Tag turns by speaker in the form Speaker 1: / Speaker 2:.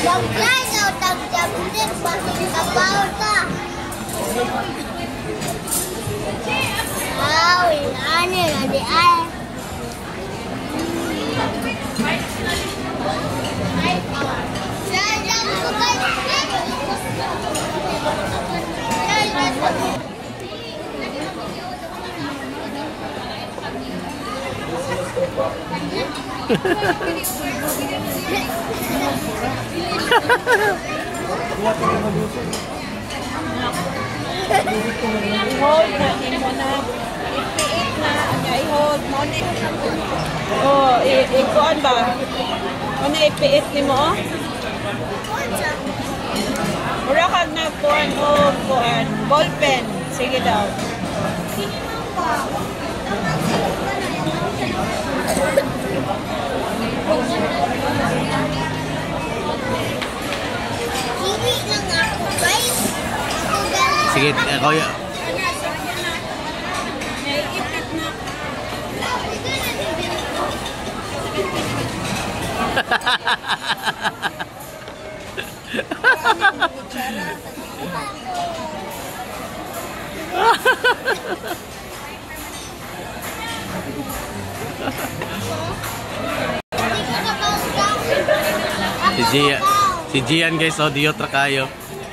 Speaker 1: Guys, tag-jablit, bakit kapaw ka? Wow, ini nanti ay.
Speaker 2: I-hold na, mo na. I-piit na. I-hold mo na. Oh, i-kuan ba? Ano i-piit ni mo? Mura kag na kuan o kuan. Ballpen. Sige daw.
Speaker 3: Sige, ako yun. Si Gian guys, audio trakayo.